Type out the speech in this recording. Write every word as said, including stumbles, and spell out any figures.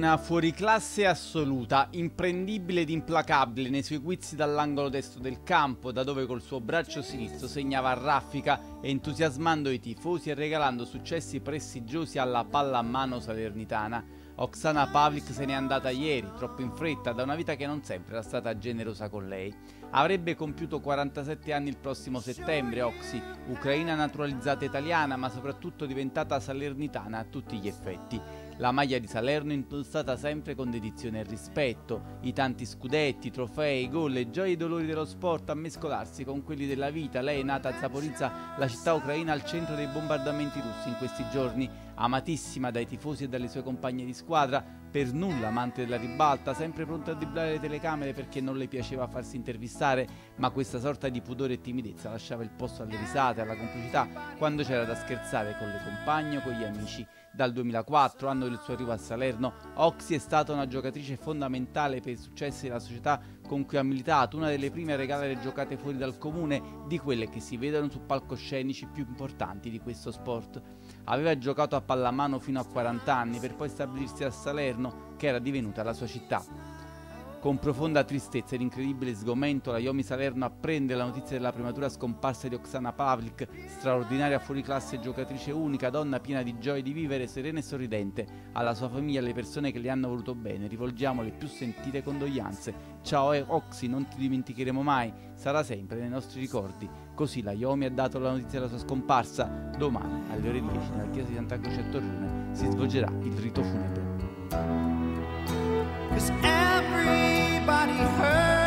Una fuoriclasse assoluta, imprendibile ed implacabile nei suoi guizzi dall'angolo destro del campo, da dove col suo braccio sinistro segnava a raffica, entusiasmando i tifosi e regalando successi prestigiosi alla pallamano salernitana. Oksana Pavlik se n'è andata ieri, troppo in fretta, da una vita che non sempre era stata generosa con lei. Avrebbe compiuto quarantasette anni il prossimo settembre, Oksi, ucraina naturalizzata italiana, ma soprattutto diventata salernitana a tutti gli effetti. La maglia di Salerno indossata sempre con dedizione e rispetto, i tanti scudetti, trofei, gol e gioie e dolori dello sport a mescolarsi con quelli della vita. Lei è nata a Zaporizza, la città ucraina al centro dei bombardamenti russi in questi giorni, amatissima dai tifosi e dalle sue compagne di squadra, per nulla amante della ribalta, sempre pronta a dribblare le telecamere perché non le piaceva farsi intervistare, ma questa sorta di pudore e timidezza lasciava il posto alle risate, alla complicità, quando c'era da scherzare con le compagne o con gli amici. Dal duemilaquattro, anno del suo arrivo a Salerno, Oksi è stata una giocatrice fondamentale per i successi della società con cui ha militato, una delle prime a regalare giocate fuori dal comune, di quelle che si vedono su palcoscenici più importanti di questo sport. Aveva giocato a pallamano fino a quaranta anni per poi stabilirsi a Salerno, che era divenuta la sua città. Con profonda tristezza ed incredibile sgomento, la Iomi Salerno apprende la notizia della prematura scomparsa di Oksana Pavlik, straordinaria fuoriclasse giocatrice unica, donna piena di gioia di vivere, serena e sorridente. Alla sua famiglia e alle persone che le hanno voluto bene rivolgiamo le più sentite condoglianze. Ciao Oksi, non ti dimenticheremo mai, sarà sempre nei nostri ricordi. Così la Iomi ha dato la notizia della sua scomparsa. Domani alle ore dieci nella chiesa di Santa Croce a Torrione si svolgerà il rito funebre. Everybody hurts.